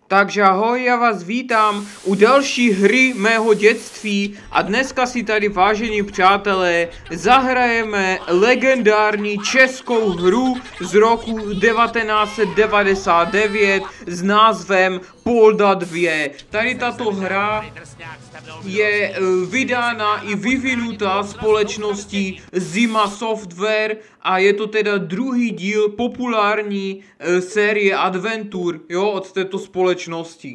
Takže ahoj, já vás vítám u další hry mého dětství a dneska si tady, vážení přátelé, zahrajeme legendární českou hru z roku 1999 s názvem Polda 2. Tady tato hra je vydána i vyvinutá společností Zima Software a je to teda druhý díl populární série adventur, jo, od této společnosti.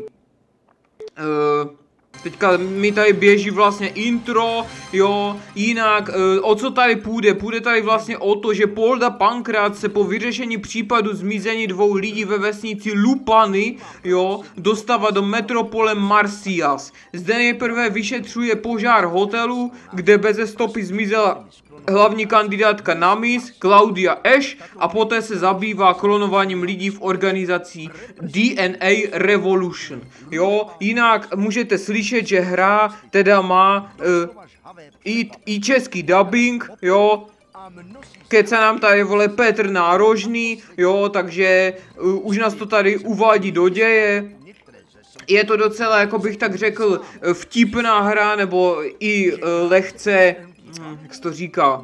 Teďka mi tady běží vlastně intro, jo, jinak, o co tady půjde? Půjde tady vlastně o to, že Polda Pankrát se po vyřešení případu zmizení dvou lidí ve vesnici Lupany, jo, dostává do metropole Marcias. Zde nejprve vyšetřuje požár hotelu, kde beze stopy zmizela hlavní kandidátka na Miss, Claudia Ash, a poté se zabývá klonováním lidí v organizaci DNA Revolution. Jo, jinak můžete slyšet, že hra teda má i český dubbing, jo. Keca nám tady, vole, Petr Nárožný, jo, takže už nás to tady uvádí do děje. Je to docela, jako bych tak řekl, vtipná hra, nebo i lehce, jak se to říká,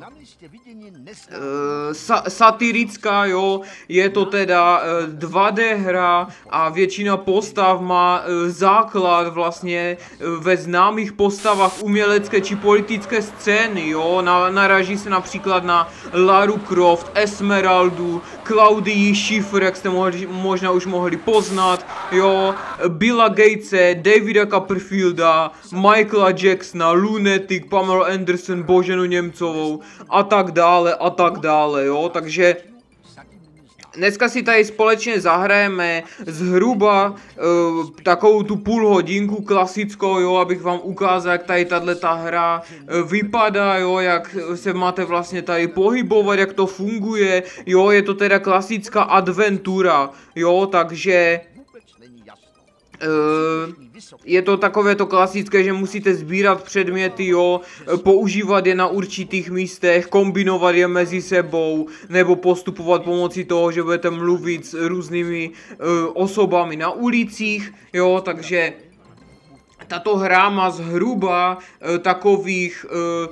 satirická, jo. Je to teda 2D hra a většina postav má základ vlastně ve známých postavách umělecké či politické scény, jo. Naraží se například na Laru Croft, Esmeraldu, Claudii Schiffer, jak jste možná už mohli poznat, jo. Billa Gatese, Davida Copperfielda, Michaela Jacksona, Lunatic, Pamela Anderson, Boženu Němcovou a tak dále, jo, takže dneska si tady společně zahrajeme zhruba takovou tu půl hodinku klasickou, jo, abych vám ukázal, jak tady tato hra vypadá, jo, jak se máte vlastně tady pohybovat, jak to funguje, jo, je to teda klasická adventura, jo, takže je to takové to klasické, že musíte sbírat předměty, jo, používat je na určitých místech, kombinovat je mezi sebou, nebo postupovat pomocí toho, že budete mluvit s různými osobami na ulicích, jo, takže tato hra má zhruba takových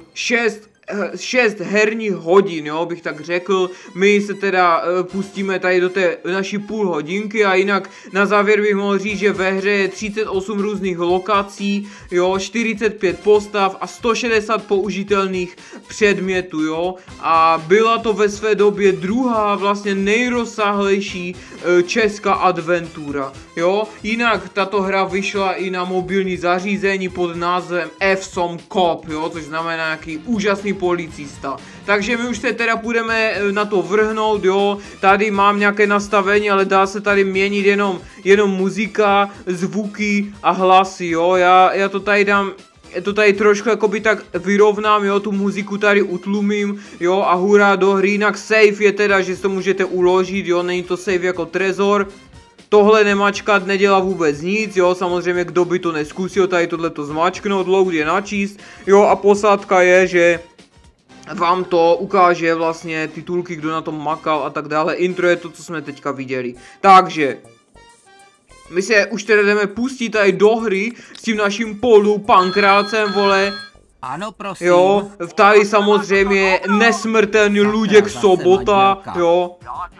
6 herních hodin, jo, bych tak řekl. My se teda pustíme tady do té naší půl hodinky a jinak na závěr bych mohl říct, že ve hře je 38 různých lokací, jo, 45 postav a 160 použitelných předmětů, jo. A byla to ve své době druhá vlastně nejrozsáhlejší česká adventura, jo. Jinak tato hra vyšla i na mobilní zařízení pod názvem Ewsom Cop, jo, což znamená nějaký úžasný policista. Takže my už se teda budeme na to vrhnout, jo. Tady mám nějaké nastavení, ale dá se tady měnit jenom muzika, zvuky a hlasy, jo. Já to tady dám, to tady trošku jakoby tak vyrovnám, jo, tu muziku tady utlumím, jo, a hurá do hry. Jinak save je teda, že si to můžete uložit, jo, není to save jako trezor. Tohle nemačkat nedělá vůbec nic, jo, samozřejmě kdo by to neskusil, tady tohleto zmačknout, load je načíst, jo, a posádka je, že vám to ukáže vlastně titulky, kdo na tom makal a tak dále. Intro je to, co jsme teďka viděli. Takže my se už teda jdeme pustit tady do hry s tím naším Poldou Pankrácem, vole. Ano, prosím. Jo, tady samozřejmě nesmrtelný Luděk Sobota, jo.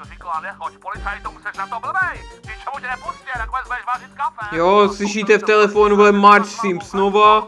Jo, slyšíte v telefonu, vole, Marge Simpsonova.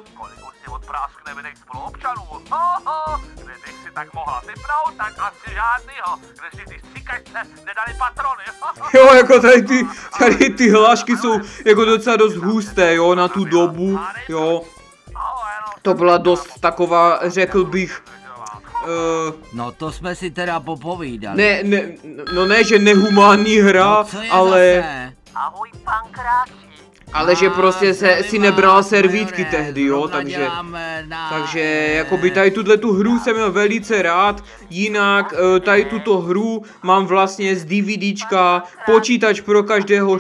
Tak mohla vypnout, tak asi žádnýho, když si ty stříkačce nedali patrony. Jo, jako tady ty hlášky jsou jako docela dost husté, jo, na tu dobu, jo. To byla dost taková, řekl bych, no to jsme si teda popovídali. ne, že nehumánní hra, no, ale Ahoj, Pankráci. Ale že prostě si nebrala servítky majore, tehdy, jo, zrovna takže... děláme Takže jakoby tady tu hru jsem měl velice rád, jinak tady tuto hru mám vlastně z DVDčka Počítač pro každého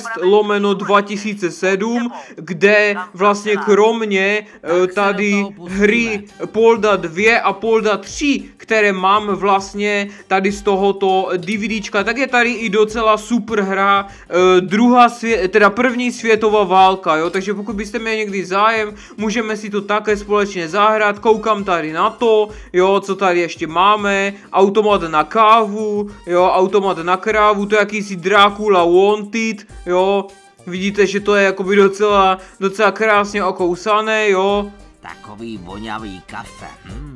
6/2007, kde vlastně kromě tady hry Polda 2 a Polda 3, které mám vlastně tady z tohoto DVDčka, tak je tady i docela super hra první světová válka, jo, takže pokud byste měli někdy zájem, můžeme si to také společně zahrát, koukám tady na to, jo, co tady ještě máme, automat na kávu, jo, automat na krávu, to je jakýsi Dracula Wanted, jo, vidíte, že to je jakoby docela krásně okousané, jo. Takový voňavý kafe.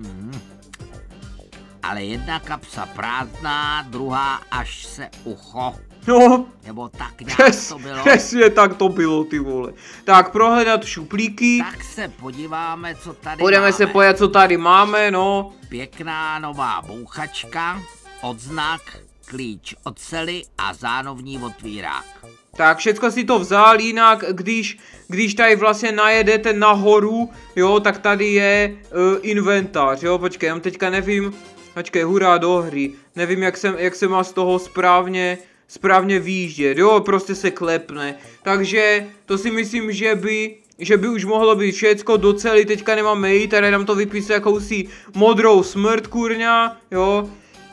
Ale jedna kapsa prázdná, druhá až se ucho. No, Nebo tak nějak to bylo. přesně tak to bylo, ty vole. Tak, prohledat šuplíky. Tak se podíváme, co tady Budeme máme. se podívat, co tady máme, no. Pěkná nová bouchačka, odznak, klíč od cely a zánovní otvírák. Tak, všecko si to vzal, jinak když tady vlastně najedete nahoru, jo, tak tady je inventář, jo, počkej, já teďka nevím, počkej, hurá do hry, nevím jak se má z toho správně výjíždět, jo, prostě se klepne, takže to si myslím, že by už mohlo být všecko, do cely teďka nemáme jít, tady nám to vypisuje jakousi modrou smrt, kurňa, jo.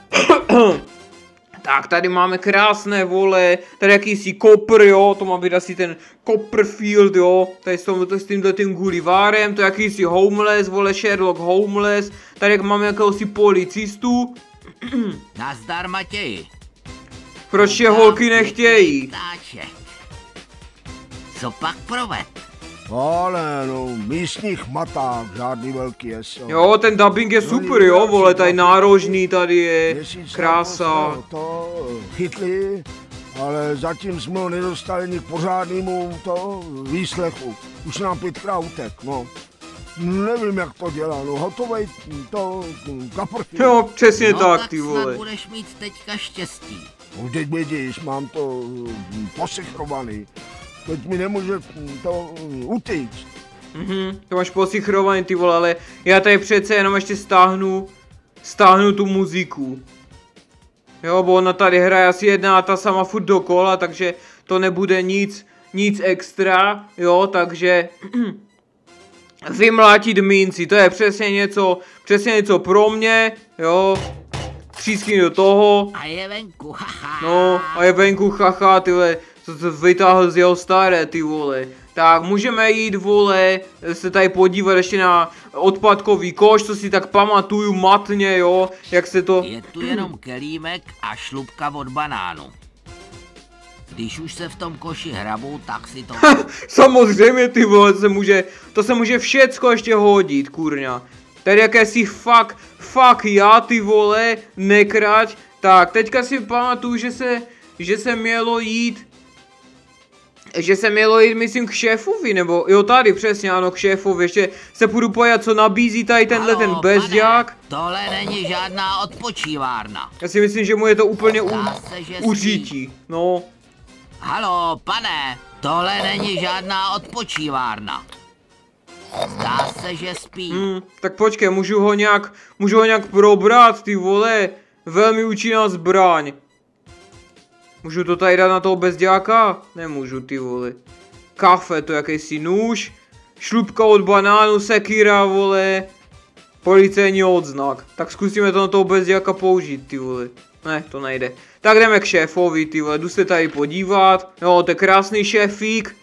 Tak, tady máme krásné, vole, tady jakýsi kopr, jo, to má být asi ten Copperfield, jo, tady s tímhletým Gullivárem, to je jakýsi Homeless, vole, Sherlock Homeless, tady jak máme jakousi policistu. Nazdar, Matěji. Proč je holky nechtějí? Ptáček. Co pak proved? Ale no, místních maták, žádný velký eso. Jo, ten dubbing je super, jo, vole, tady nárožný, tady je krása. To chytli, ale zatím jsme ho nedostali ni k pořádnému výslechu. Už nám 5krát utek, no. Nevím, jak to dělá, no, hotovej to Copperfield. Jo, přesně No tak, ty snad vole. budeš mít teďka štěstí. Už teď vidíš, mám to posichrovaný. Teď mi nemůže to utíct. To máš posichrovaný, ty vole, ale já tady přece jenom ještě stáhnu tu muziku. Jo, bo ona tady hraje asi jedna a ta sama furt dokola, takže to nebude nic extra, jo, takže vymlátit minci, to je přesně něco pro mě, jo, třískni do toho, A je venku, haha. no, a je venku, haha, ty vole, co vytáhl z jeho staré, ty vole. Tak, můžeme jít, vole, se tady podívat ještě na odpadkový koš, co si tak pamatuju matně, jo, jak se to... Je tu jenom kelímek a šlupka od banánu. Když už se v tom koši hrabou, tak si to... Samozřejmě, ty vole, to se může všecko ještě hodit, kurňa. Tady jakési fuck já, ty vole, nekrať. Tak, teďka si pamatuju, že se mělo jít, myslím, k šéfovi, nebo, jo, tady přesně, ano, k šéfovi, ještě se půjdu pojat, co nabízí tady ten bezďák. Pane, tohle není žádná odpočívárna. Já si myslím, že mu je to úplně Zdá se, že uřítí, no. Halo, pane, tohle není žádná odpočívárna. Zdá se, že spí. Tak počkej, můžu ho nějak probrat, ty vole, velmi účinná zbraň. Můžu to tady dát na toho bezďáka? Nemůžu, ty vole. Kafe, to jakýsi nůž. Šlupka od banánu, sekira, vole. Policejní odznak. Tak zkusíme to na toho bezďáka použít, ty vole. Ne, to nejde. Tak jdeme k šéfovi, ty vole. Jdu se tady podívat. Jo, to je krásný šéfík.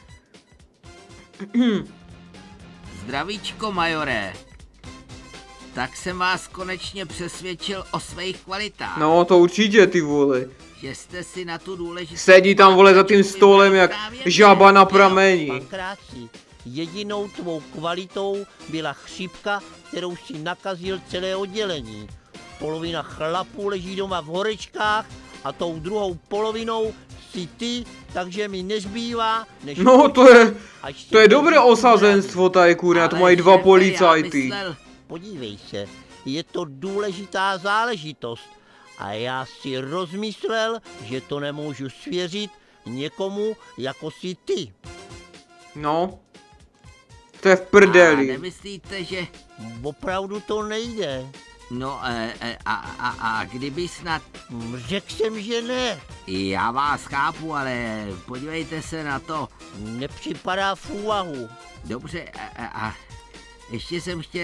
Zdravíčko, majoré. Tak jsem vás konečně přesvědčil o svých kvalitách. No, to určitě, ty vole. Že jste si na tu důležitou... Sedí tam, vole, za tím stolem jak žaba na pramení. Pankráci, jedinou tvou kvalitou byla chřipka, kterou si nakazil celé oddělení. Polovina chlapů leží doma v horečkách a tou druhou polovinou si ty, takže mi nezbývá, než... No, to je dobré osazenstvo tady, kurňa, to mají dva policajty. Podívej se, je to důležitá záležitost a já si rozmyslel, že to nemůžu svěřit někomu jako si ty. No. To je v A prdeli. nemyslíte, že... Opravdu to nejde. No a kdyby snad... Řekl jsem, že ne. Já vás chápu, ale podívejte se na to. Nepřipadá v úvahu. Dobře, a ještě jsem chtěl...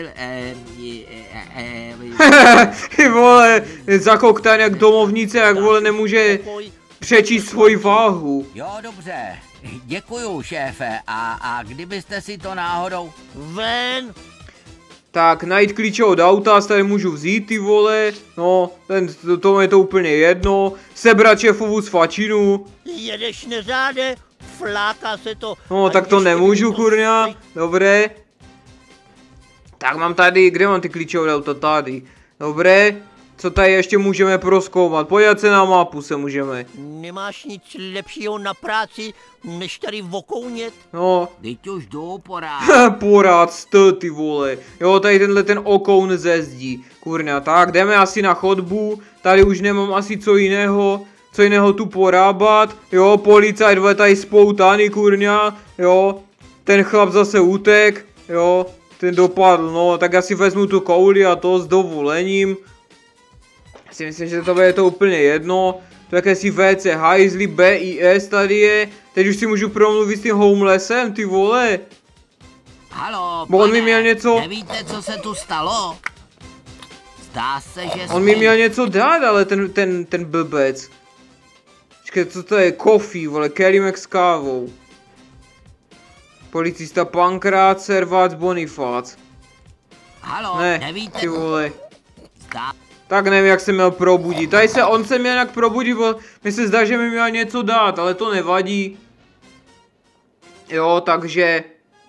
Ty vole, zakoktan jak domovnice, jak vole nemůže Pokoj. přečíst svoji váhu. Jo, dobře. Děkuju, šéfe. A kdybyste si to náhodou... Ven. Tak, najít klíče od auta, tady můžu vzít ty vole, no, to je to úplně jedno, sebrat šéfovu svačinu, Jedeš neřáde, fláká se to. no, a tak to ještě nemůžu, mi to kurňa, stojí. dobré. Tak mám tady, kde mám ty klíče od auta, tady, dobré, co tady ještě můžeme prozkoumat, podívat se na mapu se můžeme, Nemáš nic lepšího na práci, než tady vokounět? no, Teď už jdu porád. porád, ty vole, jo, tady tenhle ten okoun ze zdí, kurňa, tak, jdeme asi na chodbu, tady už nemám asi co jiného tu porábat, jo, policajt vole tady spoutaný, kurňa, jo, ten chlap zase utek, jo, ten dopadl, no, tak asi vezmu tu kouli a to s dovolením, já si myslím, že to je to úplně jedno, to jakési WC hajzli, BIS tady je, teď už si můžu promluvit s tím homelessem, ty vole. Halo, Bo on mi pane, měl něco- Nevíte, co se tu stalo? Zdá se, že On mi měl něco dát, ale ten blbec. Počkej, co to je? Coffee, vole, kelímek s kávou. Policista Pankrát, servác Bonifác. Halo, Ne, nevíte, ty vole. zdá... Tak nevím, jak se měl probudit. On se měl nějak probudit, bo mi se zdá, že mi měl něco dát, ale to nevadí. Jo, takže...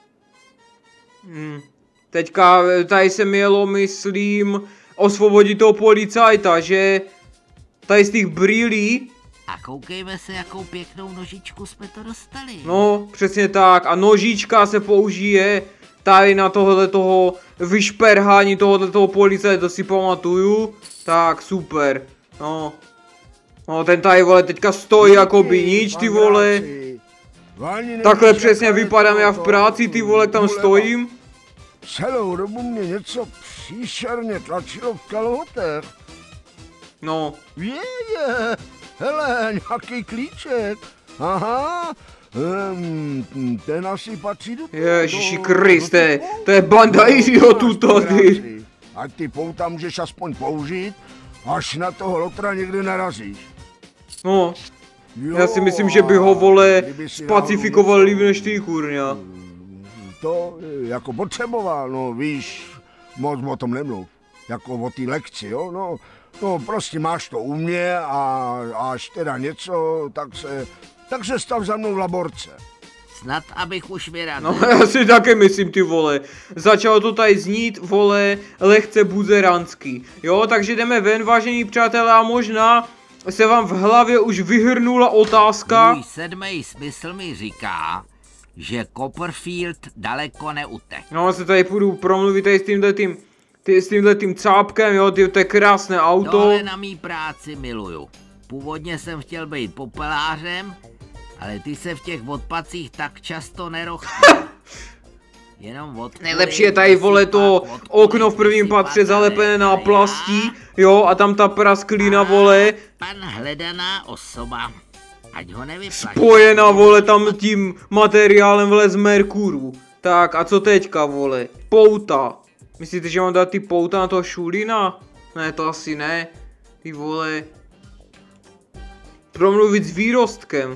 Teďka tady se mělo, myslím, osvobodit toho policajta, že... Tady z těch brýlí. A koukejme se, jakou pěknou nožičku jsme to dostali. No, přesně tak. A nožička se použije tady na tohle toho vyšperhání tohoto policajta, to si pamatuju. Tak, super. No. No, ten tady, vole, teďka stojí jako by nič, ty vole. Takhle přesně vypadám já v práci, ty vole, tam stojím. Celou dobu mě něco příšerně tlačilo v kalhotech. No. Hele, nějaký klíček. Aha, ten asi patří do toho. Ježiši Kriste, to je banda idiotů tady. Ať ty pouta můžeš aspoň použít, až na toho lotra někde narazíš. No, Jo, já si myslím, že by ho, vole, kdyby si spacifikoval líp než ty, kurňa. to jako potřeboval, no víš, moc o tom nemluv, jako o té lekci, jo, no prostě máš to u mě a až teda něco, tak se stav za mnou v laborce. Snad, abych už vyrazil. No, já si také myslím, ty vole. Začalo to tady znít, vole, lehce buzeransky. Jo, takže jdeme ven, vážení přátelé, a možná se vám v hlavě už vyhrnula otázka. Můj sedmý smysl mi říká, že Copperfield daleko neutek. No, se tady půjdu promluvit tady s tímhletým cápkem, jo, to je krásné auto. Tohle na mý práci miluju. Původně jsem chtěl být popelářem, ale ty se v těch odpacích tak často nerochtí. Jenom odkury, Nejlepší je tady, vole, to okno v prvním patře zalepené na plastí, jo, a tam ta prasklina, vole, Pan hledaná osoba, ať ho nevyplaší. spojena, vole, tam tím materiálem, vole, z Merkuru. Tak, a co teďka, vole? Pouta. Myslíte, že mám dát ty pouta na toho Šulina? Ne, to asi ne. Ty vole. Promluvit s výrostkem.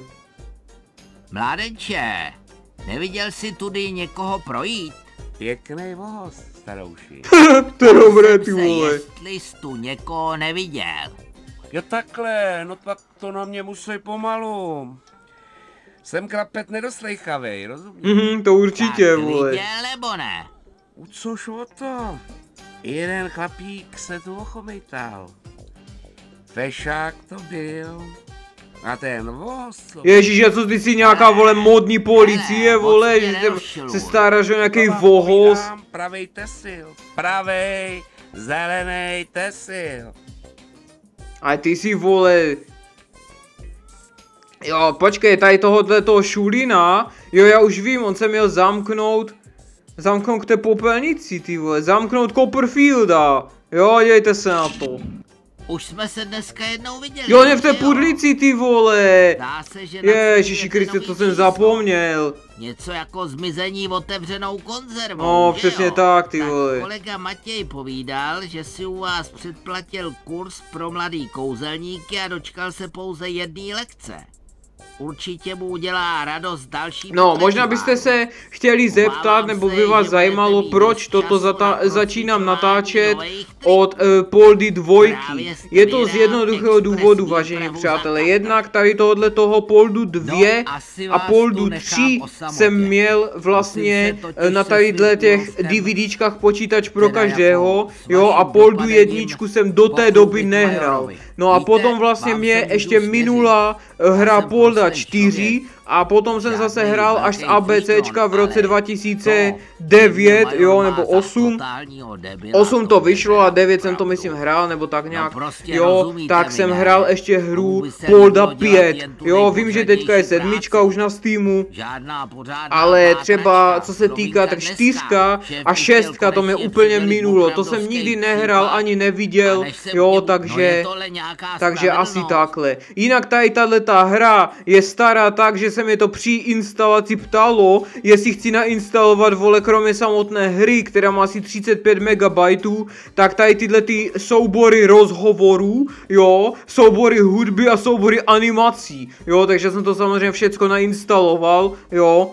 Mládenče, neviděl jsi tudy někoho projít? Pěkný voz, starouši. To je dobré, ty Se, vole. jestli jsi tu někoho neviděl. Jo takhle, no tak to na mě musí pomalu. Jsem krapet nedoslejchavej, rozumíš? To určitě, Tak vole. viděl nebo ne? Což o to? Jeden chlapík se tu ochomejtal. Fešák to byl. A ten voz, co... Ježíš, a co ty jsi nějaká, vole, modní policie, Hele, vole, moc že mě se nerozčiluj. staráš o nějaký vám vohoz. povídám, pravej tesil. Pravej, zelenej tesil. A ty si, vole, Jo, počkej, tady toho Šulina, jo, já už vím, on se měl zamknout k té popelnici, ty vole, zamknout Copperfielda, jo, dějte se na to. Už jsme se dneska jednou viděli. Jo, ne v té jo? pudlici, ty vole. Zdá se, že na Ježiši světě Kriste, nový to jsem číslo. zapomněl. Něco jako zmizení otevřenou konzervou. No, že přesně jo? tak, ty vole. Kolega Matěj povídal, že si u vás předplatil kurz pro mladý kouzelníky a dočkal se pouze jedné lekce. Určitě mu udělá radost další. No, možná byste se chtěli zeptat, nebo by vás zajímalo, proč toto začínám natáčet od Poldy 2. Je to z jednoduchého důvodu, vážení přátelé. Jednak tady toho Poldu 2 a Poldu 3 jsem měl vlastně na tady těch DVDčkách počítač pro každého, jo, a Poldu 1 jsem do té doby nehrál. No a potom vlastně mě ještě minula hra Polda 4 a potom jsem zase hrál až z ABCčka v roce 2009, jo, nebo 8. 8 to vyšlo a 9 jsem to myslím hrál, nebo tak nějak, jo, tak jsem hrál ještě hru Polda 5, jo, vím, že teďka je 7 už na Steamu, ale třeba co se týká, tak 4 a 6 to mě úplně minulo, to jsem nikdy nehrál ani neviděl, jo, takže asi takhle. Jinak tady tato hra je stará tak, že se mě to při instalaci ptalo, jestli chci nainstalovat, vole, kromě samotné hry, která má asi 35 MB, tak tady tyhle ty soubory rozhovorů, jo, soubory hudby a soubory animací, jo, takže jsem to samozřejmě všecko nainstaloval, jo.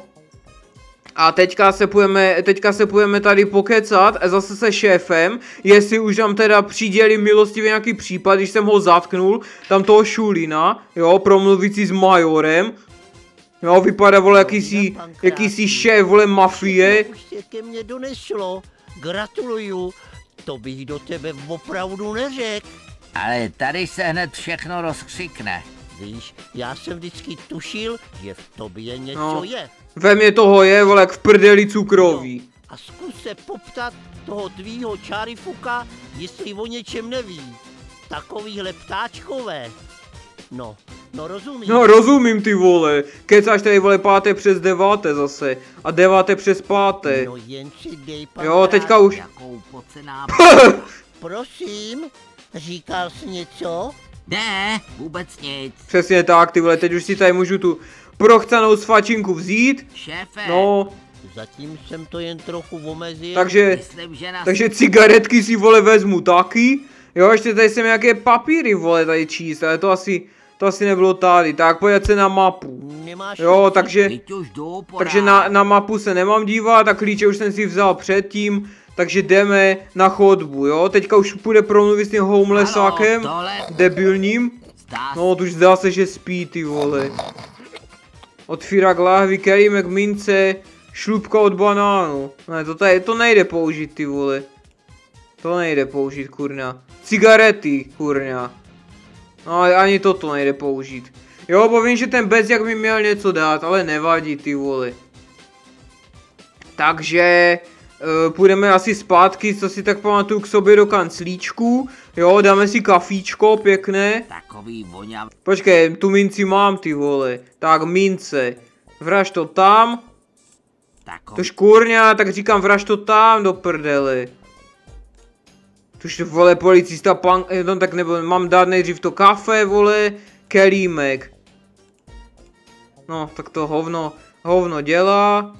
A teďka se půjdeme tady pokecat zase se šéfem, jestli už nám teda přidělí milostivě nějaký případ, když jsem ho zatknul, tam toho Šulina, jo, promluvící s majorem. Jo, vypadá, vole, jakýsi šéf, vole, mafie. Už se ke mně doneslo, gratuluju, to bych do tebe opravdu neřekl. Ale tady se hned všechno rozkřikne. Víš, já jsem vždycky tušil, že v tobě něco No. je. Ve mně toho je, vole, jak v prdeli cukroví. A zkus se poptat toho tvýho čárifuka, jestli o něčem neví. Takovýhle ptáčkové. No rozumíš. No, rozumím, ty vole. Kecáš tady, vole, 5. přes 9. zase. A 9. přes 5. No jen si dej, pan Jo, král. teďka už. Jakou pocená... Prosím, říkal jsi něco? Ne, vůbec nic. Přesně tak, ty vole, teď už si tady můžu tu prochcanou svačinku vzít. Šéfe, No, Zatím jsem to jen trochu omezil. myslím, že nás... takže cigaretky si, vole, vezmu taky. Jo, ještě tady jsem nějaké papíry, vole, tady číst, ale to asi nebylo tady. Tak pojď se na mapu. Nemáš Jo, nic? takže Teď už jdu, Takže na mapu se nemám dívat a klíče už jsem si vzal předtím, takže jdeme na chodbu, jo? Teďka už půjde promluvit s tím homelessákem, debilním. No, to už zdá se, že spí, ty vole. Otvírák láhvy, kelímek mince, šlupka od banánu. Ne, to nejde použít, ty vole. To nejde použít, kurňa. Cigarety, kurňa. No, ani toto nejde použít. Jo, bo vím, že ten bezjak mi měl něco dát, ale nevadí, ty vole. Takže půjdeme asi zpátky, co si tak pamatuju, k sobě do kanclíčku. Jo, dáme si kafíčko pěkné. Takový voňavý. Počkej, tu minci mám, ty vole. Tak, mince. Vraž to tam. To škůrňa, tak říkám, vraž to tam do prdele. Tuž, vole, policista pan... No tak nebo mám dát nejdřív to kafe, vole, kelímek. No, tak to hovno dělá.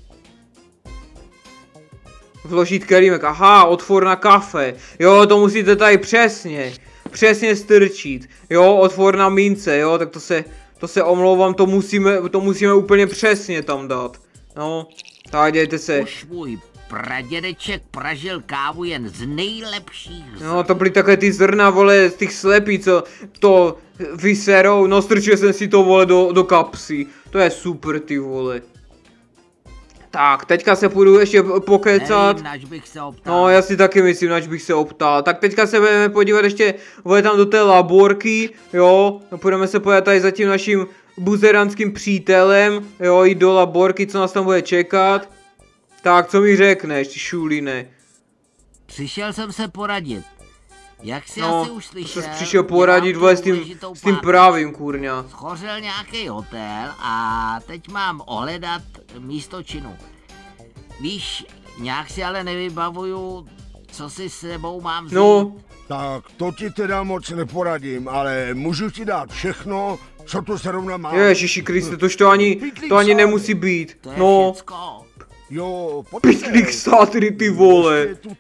Vložit kelímek, aha, otvor na kafe. Jo, to musíte tady přesně strčit. Jo, otvor na mince, jo, tak to se omlouvám, to musíme úplně přesně tam dát. No, tak dějte se. Už můj pradědeček pražil kávu jen z nejlepších zrn. No, to byly takové ty zrna, vole, z těch slepí, co to vyserou. No, strčil jsem si to, vole, do kapsy. To je super, ty vole. Tak, teďka se půjdu ještě pokecat. Nevím, nač bych se optal. No, já si taky myslím, nač bych se optal. Tak teďka se budeme podívat ještě, vole, tam do té laborky, jo. No, půjdeme se podívat tady za tím naším buzeranským přítelem, jo, jít do laborky, co nás tam bude čekat. Tak, co mi řekneš, ty šuline? Přišel jsem se poradit. Jak si No, asi už to slyšel, ses přišel poradit, dělám vole, tu s tím důležitou práci. právým, kurňa. Schořel nějaký hotel a teď mám ohledat místo činu. Víš, nějak si ale nevybavuju, co si s sebou mám vzít. No, Tak to ti teda moc neporadím, ale můžu ti dát všechno, co to zrovna má. Ježiši Kriste, to ani nemusí být. To je No, všecko. Jo, pitlík sátry, ty vole. Je tu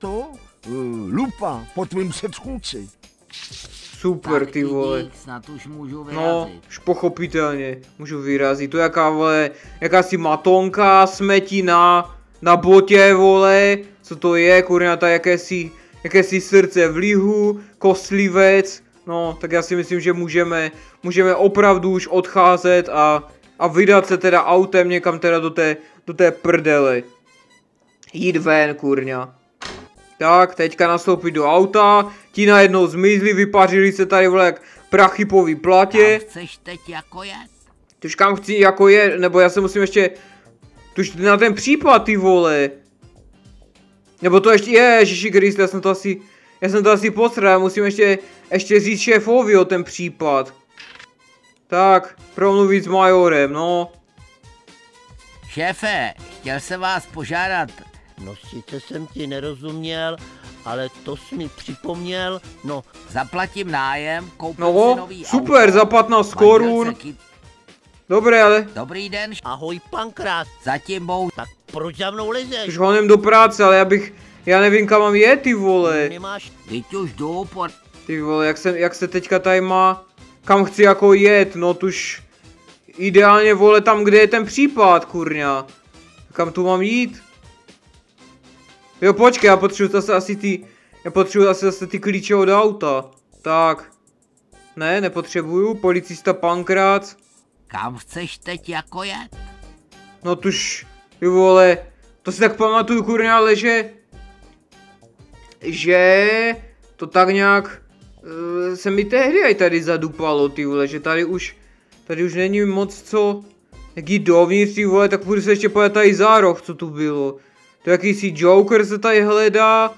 lupa po tvým předchůdci. Super, Tak ty vole. dík, snad už můžu No, vyrazit. už pochopitelně, můžu vyrazit. To je jaká, vole, jakási matonka, smetí na botě, vole. Co to je, kurňa, ta jakési srdce v lihu, kostlivec. No, tak já si myslím, že můžeme opravdu už odcházet a vydat se teda autem někam teda do té prdele. Jít ven, kurňa. Tak, teďka nastoupit do auta, ti najednou zmizli, vypařili se tady, vole, jak prachy po výplatě. Kam chceš teď jako jet? Tuž kam chci jako je, nebo já se musím ještě, tuž na ten případ, ty vole. Nebo to ještě, ježiši Kriste, já jsem to asi posral, musím ještě říct šéfovi o ten případ. Tak, promluvit s majorem, no. Šéfe, chtěl jsem vás požádat. No sice jsem ti nerozuměl, ale to jsi mi připomněl, no Zaplatím nájem, koupím si No, nový super, auto. za 15 korun. Manželce Dobré, ale Dobrý den, ahoj Pankrát, zatím bohu. tak proč za mnou lezeš? už honem do práce, ale já nevím kam mám jet, ty vole. Nemáš Teď už jdu po... Ty vole, jak se teďka tady má, kam chci jako jet, no tuž ideálně, vole, tam, kde je ten případ, kurňa. Kam tu mám jít? Jo, počkej, já potřebuji zase ty klíče od auta. Tak. Ne, nepotřebuju, policista Pankrác. Kam chceš teď jako jet? No tuž, ty vole, to si tak pamatuju, kurňa, ale že to tak nějak se mi tehdy aj tady zadupalo, ty vole, že tady už není moc co, jak jít dovnitř, ty vole, tak půjdu se ještě podívat tady za roh, co tu bylo. To jakýsi Joker se tady hledá.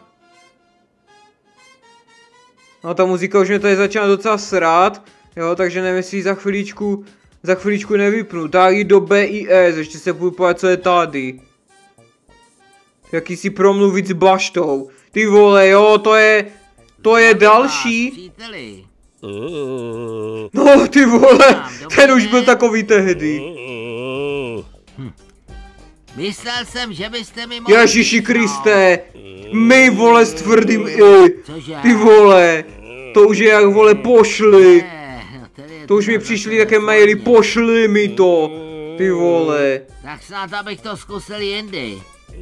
No ta muzika už mě tady začíná docela srát, jo, takže nevím, jestli ji za chviličku nevypnu. Tak jít do BIS, ještě se půjdu podívat, co je tady. Jakýsi promluvit s baštou. Ty vole, jo, to je další. Příteli. No, ty vole, ten už byl takový tehdy. Myslel jsem, že byste mi mohli... Ježiši říct, no. Kriste, my vole s tvrdým i. Cože? Ty vole, to už je jak vole pošli. Tady je To už mi teda přišly zase také ve maily, formě. pošli mi to. Ty vole. Tak snad abych to zkusil jindy.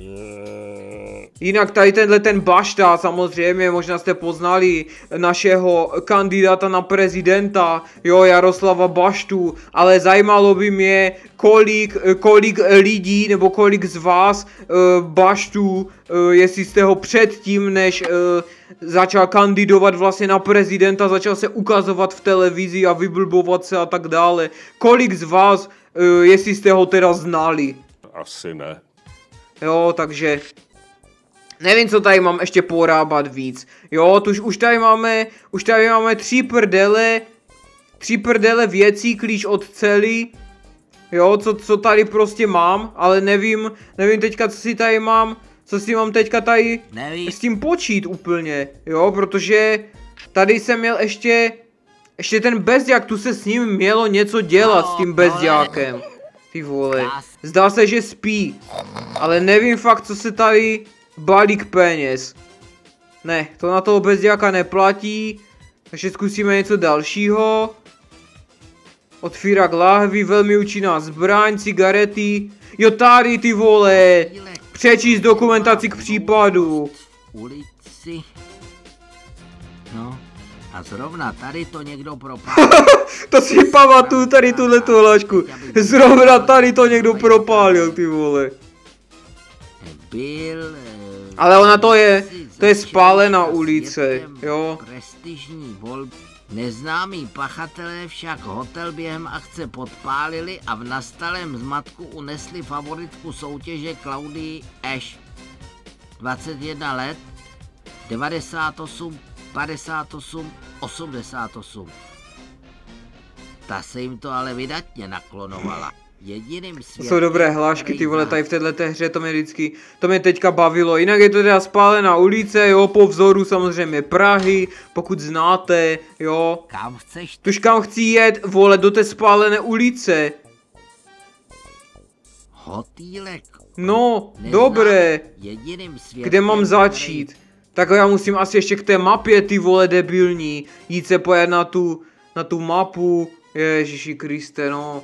Jinak tady ten Bašta, samozřejmě, možná jste poznali našeho kandidáta na prezidenta, jo, Jaroslava Baštu, ale zajímalo by mě, kolik lidí, nebo kolik z vás Baštu, jestli jste ho předtím, než začal kandidovat vlastně na prezidenta, začal se ukazovat v televizi a vyblbovat se a tak dále. Kolik z vás, jestli jste ho teda znali? Asi ne. Jo, takže nevím, co tady mám ještě porábat víc. Jo, už tady máme tři prdele věcí, klíč od celý. Jo, co tady prostě mám, ale nevím teďka, co si mám teďka tady Nevíš? s tím počít úplně, jo, protože tady jsem měl ještě ten bezďák, tu se s ním mělo něco dělat, s tím bezďákem. Ty vole, zdá se, že spí, ale nevím fakt, co se tady balík peněz. Ne, to na toho bezďáka neplatí, takže zkusíme něco dalšího. Otvírak láhví, velmi účinná zbraň, cigarety. Jo, tady, ty vole, přečíst dokumentaci k případu. Ulici. No, a zrovna tady to někdo propal. To si pamatuju, tady tuhletu hlášku. Zrovna tady to někdo propálil, ty vole. Byl... Ale ona to je spálená ulice, jo. Prestižní volby. Neznámí pachatelé však hotel během akce podpálili a v nastalém zmatku unesli favoritku soutěže Claudii Ash. 21 let, 98 58, 88. Ta se jim to ale vydatně naklonovala. Jediným To svědkem, jsou dobré hlášky, který ty vole, zná- tady v této hře, to mě teďka bavilo. Jinak je to teda spálená ulice, jo, po vzoru samozřejmě Prahy, pokud znáte, jo. Kam chceš ty? Tuž kam chci jet, vole, do té spálené ulice. Hotýlek. No, Neznám. dobré. Jediným svědkem, Kde mám začít? Tak já musím asi ještě k té mapě, ty vole debilní. Jít se pojet na tu mapu. Ježiši Kriste, no.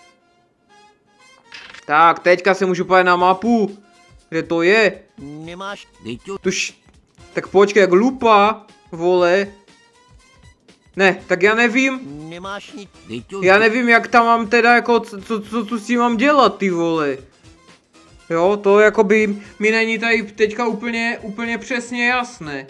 Tak, teďka se můžu pojet na mapu. Kde to je? Nemáš Tuž, tak počkej, jak lupa, vole. Ne, tak já nevím. Nemáš nic. Já nevím, jak tam mám teda, jako, co s tím mám dělat, ty vole. Jo, to jakoby mi není tady teďka úplně přesně jasné.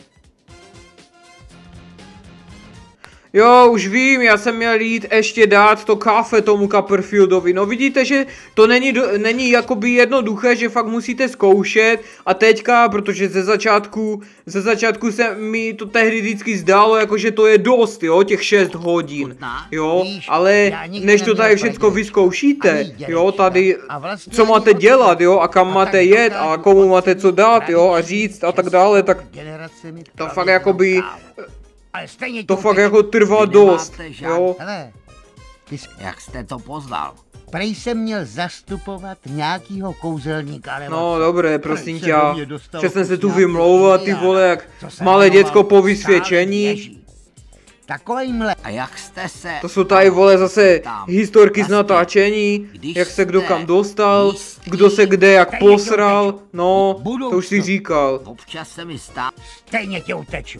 Jo, už vím, já jsem měl jít ještě dát to kafe tomu Copperfieldovi. No vidíte, že to není jakoby jednoduché, že fakt musíte zkoušet. A teďka, protože ze začátku se mi to tehdy vždycky zdálo, jako že to je dost, jo, těch 6 hodin. Chutná? Jo, Víš, ale já nikdy než to neměl tady všecko prdel. vyzkoušíte, Ani dědečka. jo, tady, A vlastně co ani máte otec. dělat, jo, a kam A máte tak jet, dokážu a komu máte co ocenit dát, jo, a tradiční říct a tak dále, tak generacemi to pravěk fakt jakoby, kávu. Ale stejně to ti fakt uteče. jako trvá Vy dost, nemáte žádný- jo. Hele, ty jsi Jak jste to poznal? prej jsem měl zastupovat nějakýho kouzelníka, nebo No co? dobré, prosím Prej tě, se do mě dostalo přesně se tu nějaký vymlouvat, ty Indián, vole, jak co se malé jmenoval děcko po Stálý vysvědčení. Ježí. Takovejmhle A jak jste se... To jsou tady, vole, zase Tam. historky z Jasně. natáčení, Když jak se kdo jste kam dostal, jistý, kdo se kde jak stejně tě posral, uteču. no, Budou to už si to. říkal. Občas se mi stá... stejně tě uteču.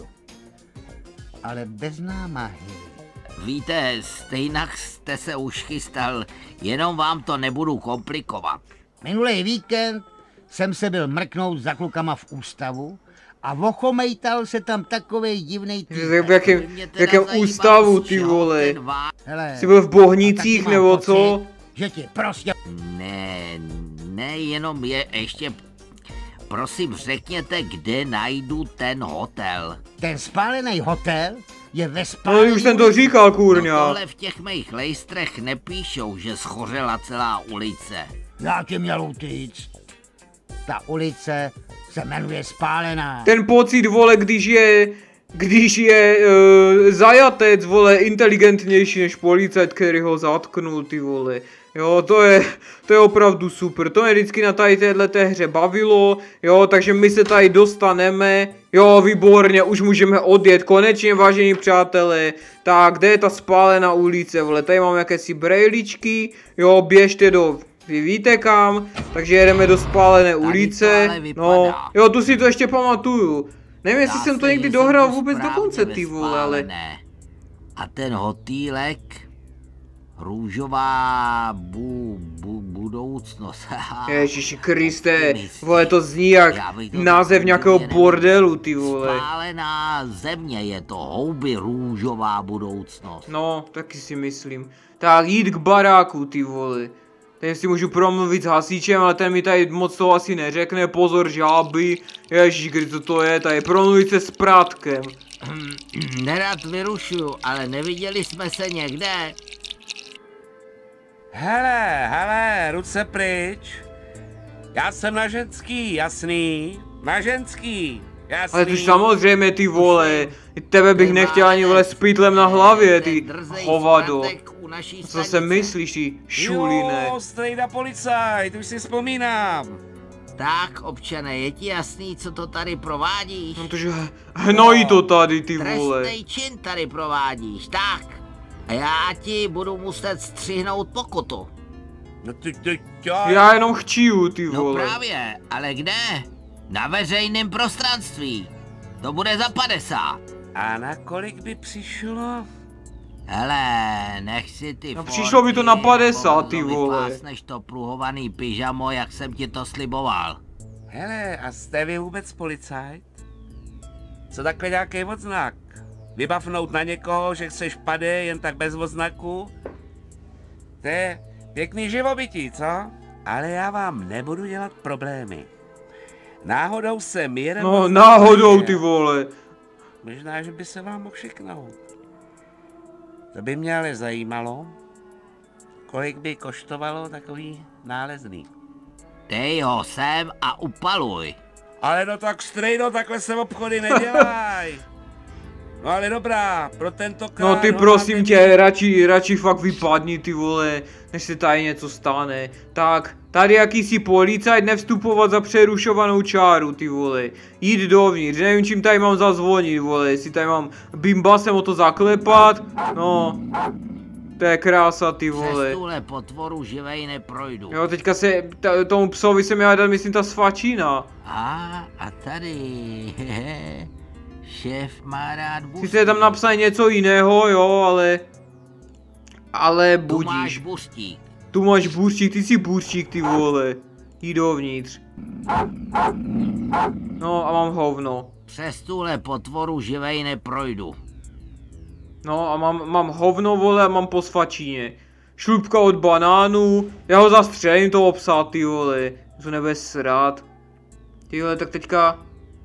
Ale bez námahy. Víte, stejnak jste se už chystal, jenom vám to nebudu komplikovat. Minulý víkend jsem se byl mrknout za klukama v ústavu a ochomejtal se tam takovej divnej V týpek. jakém, By mě v teda jakém zajímalo, ústavu, z ty čeho vole. ten Hele, Jsi byl v a taky Bohnicích mám nebo pocit, co? Že ti prostě Ne, jenom je ještě... Prosím, řekněte, kde najdu ten hotel. ten spálený hotel je ve No spálený už jsem to ulici. říkal, No kurňa. tohle v těch mých lejstrech nepíšou, že schořela celá ulice. Já ti měl utíct. Ta ulice se jmenuje Spálená. Ten pocit, vole, když je zajatec, vole, inteligentnější než policajt, který ho zatknul, ty vole. Jo, to je opravdu super, to mě vždycky na tady téhleté hře bavilo, jo, takže my se tady dostaneme, jo, výborně, už můžeme odjet, konečně, vážení přátelé. Tak, kde je ta spálená ulice, vole, tady mám jakési brejličky, jo, běžte vy víte kam, takže jedeme do spálené ulice, ale vypadá. no, jo, tu si to ještě pamatuju. Nevím, jestli Zdá jsem to se, někdy že dohrál jsem tu vůbec do správně konce, ty vole, ale... vespálené. A ten hotýlek, růžová budoucnost. Ježiši Kriste, Myslíš? vole, to zní jak Já bych to název tak nějakého úplně nevěděl. bordelu, ty vole. Spálená země je to, houby růžová budoucnost. No, taky si myslím. Tak jít k baráku, ty vole. Ten si můžu promluvit s hasičem, ale ten mi tady moc toho asi neřekne. Pozor, žáby. Ježiši, kde to je? Tady promluvit se s prátkem. Nerad vyrušuju, ale neviděli jsme se někde. Hele, ruce pryč. Já jsem na ženský, jasný? Na ženský, jasný. Ale to samozřejmě, ty vole. Tebe bych nechtěl ani, vole, s pytlem na hlavě, ty Ten drzej hovado. zpratek u naší Co se stanice. myslíš, ty šuline? Jo, strejda policajt, už si vzpomínám. Tak, občane, je ti jasný, co to tady provádíš? No tože hnojí to tady, ty vole. Trestnej čin tady provádíš, tak. A já ti budu muset střihnout pokutu. No ty, Já jenom chčiju, ty No vole. právě, ale kde? Na veřejném prostranství. To bude za 50. A na kolik by přišlo? Hele, nech si ty No, forky, přišlo by to na 50, ty nebo vole. vypásneš to pruhovaný pyžamo, jak jsem ti to sliboval. Hele, a jste vy vůbec policajt? Co takhle nějaký odznak? Vybavnout na někoho, že chceš pade jen tak bez odznaku? To je pěkný živobytí, co? Ale já vám nebudu dělat problémy. Náhodou jsem jeden... No, odznak náhodou, našel. ty vole. Možná, že by se vám mohl šiknout. To by mě ale zajímalo, kolik by koštovalo takový nálezný. Dej ho sem a upaluj. Ale no tak strejno, takhle se obchody nedělaj. No ale dobrá, pro tentokrát... No ty prosím tě, radši fakt vypadni ty vole, než se tady něco stane. Tak, tady jakýsi policajt, nevstupovat za přerušovanou čáru ty vole. Jít dovnitř, nevím čím tady mám zazvonit vole, jestli tady mám bimbasem o to zaklepat. No, to je krása ty vole. Přes tuhle potvoru živej neprojdu. Jo, teďka se, tomu psovi se měla dát, myslím, ta svačina. A tady, hehe. Šéf má rád buřtík. Sice je tam napsané něco jiného, jo, ale Tu máš budíš. buřtík. Tu máš buřtík, ty jsi buřtík, ty vole. Jdi dovnitř. No a mám hovno. Přes tuhle potvoru živej neprojdu. No a mám hovno, vole, a mám po svačíně. Šlupka od banánu, já ho zastřelím toho psa, ty vole. To nebude srát. Ty vole, tak teďka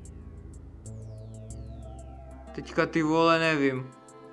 ty vole, nevím.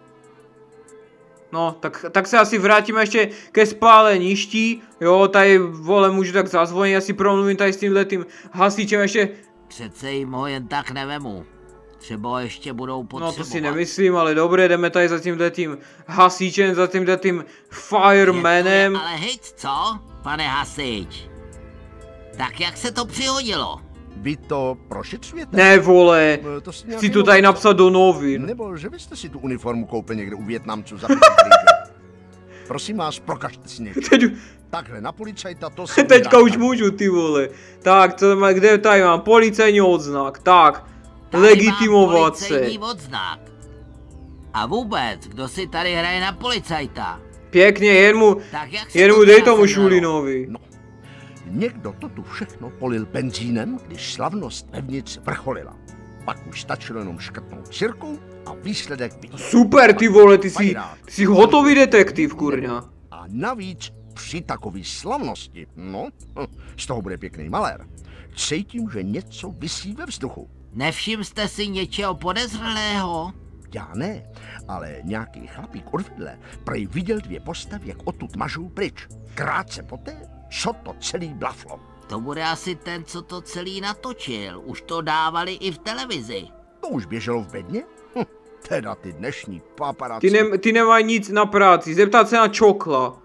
No, tak se asi vrátíme ještě ke spáleništi. Jo, tady vole, můžu tak zazvonit, asi promluvím tady s tímhletým hasičem ještě. Přece jim ho jen tak nevemu. Třeba ho ještě budou potřebovat. No to si nemyslím, ale dobré, jdeme tady za tímhletým hasičem, za tímhletým firemanem. Ale hejt, co, pane hasič? Tak jak se to přihodilo? Vy to prošetřujete? Ne vole, To si chci nějaký to tady nový- napsat do novin. Nebo že vy jste si tu uniformu koupil někde u Vietnamců za 5 rýže. Prosím vás, prokažte si něco. Teď, Takhle, na policajta to se teďka nedá už tak. můžu, ty vole. Tak, kde tady mám? Policejní odznak, tak. Tady Legitimovat mám se. policejní odznak. A vůbec, kdo si tady hraje na policajta? Pěkně, Tak jak se jen to mu dej teda tomu sebralo? Šulinovi. No, někdo to tu všechno polil benzínem, když slavnost pevnic vrcholila. Pak už stačilo jenom škrtnout cirku a výsledek vidět. Super, ty vole, ty jsi hotový detektiv, kurňa. A navíc při takové slavnosti, no, z toho bude pěkný malér. Cítím, že něco visí ve vzduchu. Nevšiml jste si něčeho podezřelého? Já ne, ale nějaký chlapík od vidle prej viděl 2 postavy, jak odtud mažou pryč. Krátce poté, co to celý blaflo. To bude asi ten, co to celý natočil. Už to dávali i v televizi. To už běželo v bedně? Teda ty dnešní paparazzi. Ty nemají nic na práci, zeptat se na Čokla.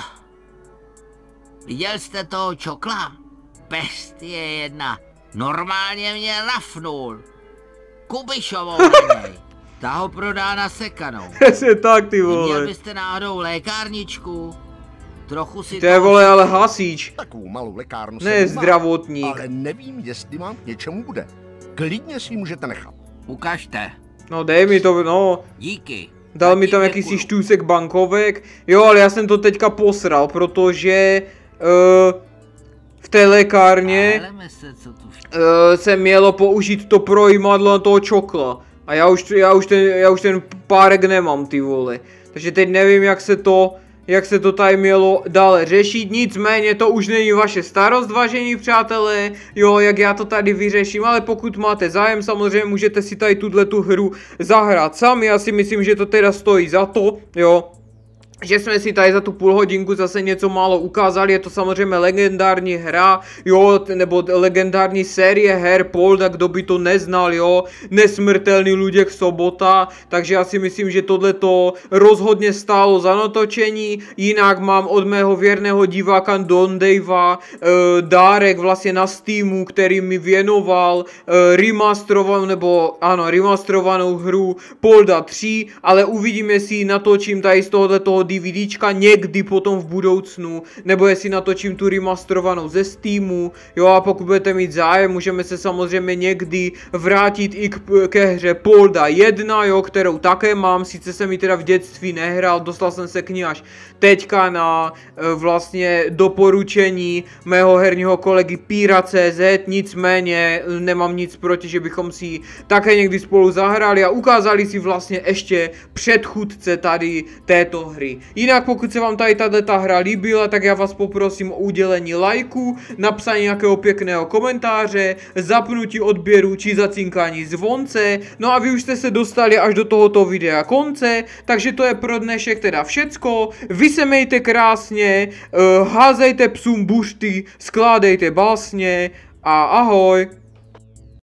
Viděl jste toho Čokla? Bestie jedna. Normálně mě rafnul. Kubišovou na něj. Ta ho prodá na sekanou. Přesně tak, ty Neměl vole. byste náhodou lékárničku? Trochu si To je vole, ale hasič. Takovou malou lékárnu Ne jsem má, zdravotník. ale nevím, jestli vám k něčemu bude. Klidně si ji můžete nechat. Ukažte. No dej mi to, no. Díky. Dal mi tam Zatím jakýsi děkuju. štůsek bankovek. Jo, ale já jsem to teďka posral, protože v té lékárně Heleme se, co tu se mělo použít to projímadlo na toho Čokla. A já už ten párek nemám, ty vole. Takže teď nevím, jak se to tady mělo dále řešit, nicméně to už není vaše starost, vážení přátelé, jo, jak já to tady vyřeším, ale pokud máte zájem, samozřejmě můžete si tady tu hru zahrát sami, já si myslím, že to teda stojí za to, jo. Že jsme si tady za tu půl hodinku zase něco málo ukázali, je to samozřejmě legendární hra, jo, nebo legendární série her Polda, kdo by to neznal, jo, Nesmrtelný Luděk Sobota, takže já si myslím, že tohleto rozhodně stálo za natočení, jinak mám od mého věrného diváka Don Davea dárek vlastně na Steamu, který mi věnoval remasterovanou hru Polda 3, ale uvidíme, jestli ji natočím tady z tohoto DVDčka někdy potom v budoucnu, nebo jestli natočím tu remasterovanou ze Steamu, jo, a pokud budete mít zájem, můžeme se samozřejmě někdy vrátit i ke hře Polda 1, jo, kterou také mám, sice jsem ji teda v dětství nehrál, dostal jsem se k ní až teďka na vlastně doporučení mého herního kolegy Píra.cz, nicméně nemám nic proti, že bychom si ji také někdy spolu zahrali a ukázali si vlastně ještě předchůdce tady této hry. hry. Jinak pokud se vám tady tato hra líbila, tak já vás poprosím o udělení lajku, napsání nějakého pěkného komentáře, zapnutí odběru či zacinkání zvonce. No a vy už jste se dostali až do tohoto videa konce, takže to je pro dnešek teda všecko. Vy se mějte krásně, házejte psům bušty, skládejte básně a ahoj.